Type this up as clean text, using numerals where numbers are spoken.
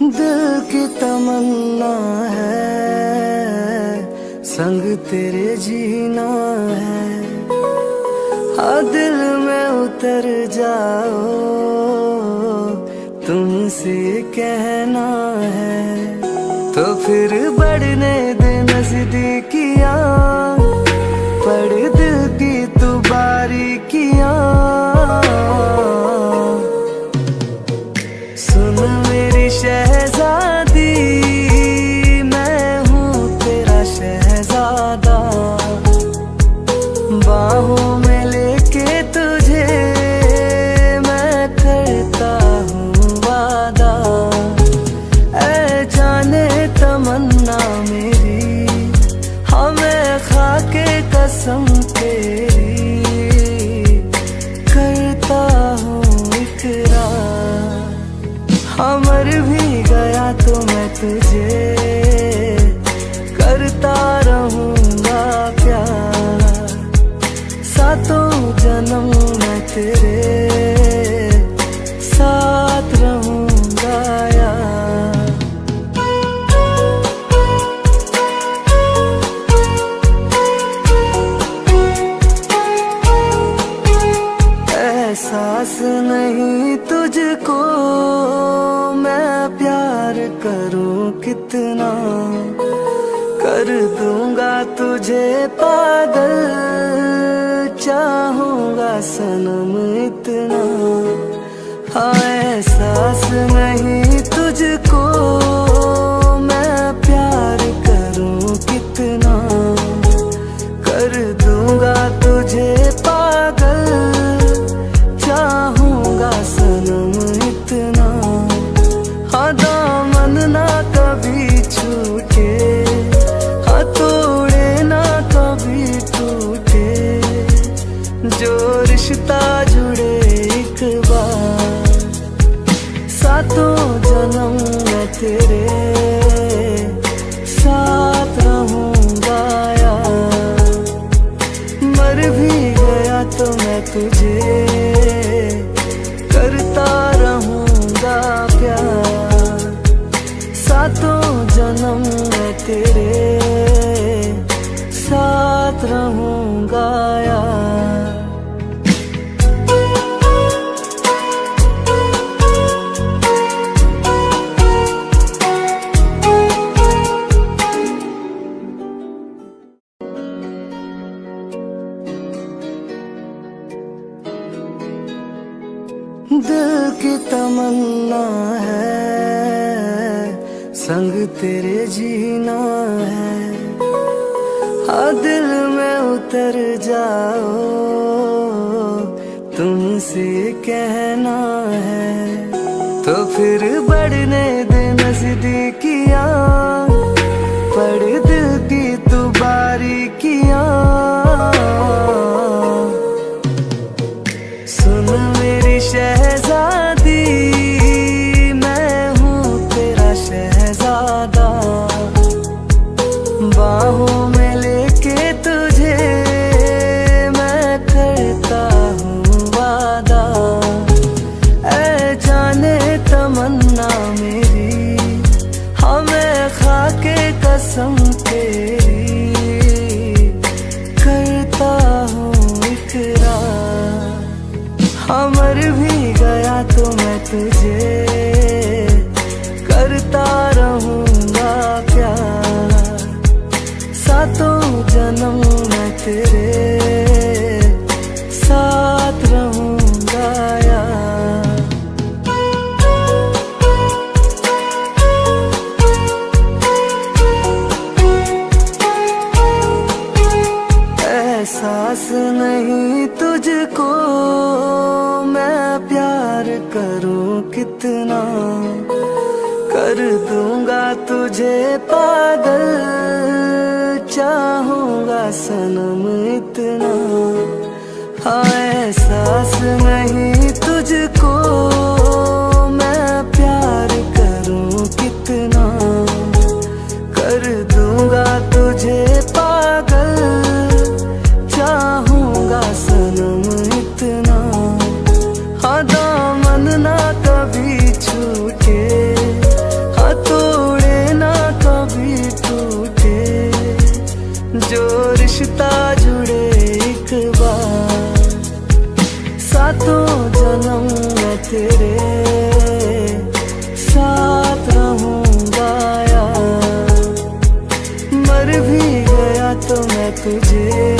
दिल की तमन्ना है संग तेरे जीना है। हाँ दिल में उतर जाओ तुमसे कहना है। तो फिर बढ़ने दे नजदीकियां पढ़ दिल की तू बारीकियां। सुन मेरी शहजादी मैं हूँ तेरा शहजादा। बाहों में लेके तुझे मैं करता हूँ वादा। ऐ जाने तमन्ना मेरी हमें खाके कसम तेरी करता हूँ इकरार। हाँ मर भी गया तो मैं तुझे करता रहूँगा प्यार। सातों जन्म मैं तेरे साथ रहूँगा यार। एहसास नहीं तुझको मैं प्यार करूं कितना। कर दूंगा तुझे पागल चाहूंगा सनम इतना। हाँ एहसास नहीं तुझको मैं प्यार करूं कितना। कर दूंगा तुझे पागल चाहूंगा सनम इतना। हाँ दामन ना कभी छूटे हाँ तोड़े ना कभी टूटे। जो रिश्ता जुड़े एक बार सातों जन्म मैं तेरे साथ रहूँगा यार। मर भी गया तो मैं तुझे करता रहूँगा प्यार। सातों जन्म मैं तेरे साथ रहूँगा यार। दिल की तमन्ना है संग तेरे जीना है। हाँ दिल में उतर जाओ तुमसे कहना है। तो फिर बढ़ने दे नजदीकियां पढ़ दिल की तू बारीकियां। सुन मेरी शहजादी मैं हूँ तेरा शहजादा। बाहों में लेके तुझे मैं करता हूँ वादा। ऐ जाने तमन्ना मेरी हमें खाके कसम तेरी करता हूँ इकरार। हाँ मर भी गया तो मैं तुझे करता रहूँगा प्यार। सातों जन्म मैं तेरे साथ रहूँगा यार। एहसास नहीं तुझको मैं प्यार करूं कितना। कर दूंगा तुझे पागल चाहूंगा सनम इतना। हाँ एहसास नहीं तुझको मैं प्यार करूं कितना। कर दूंगा तुझे पागल चाहूंगा सनम इतना। हाँ दामन ना कभी छूटे तेरे साथ रहूंगा यार। मर भी गया तो मैं तुझे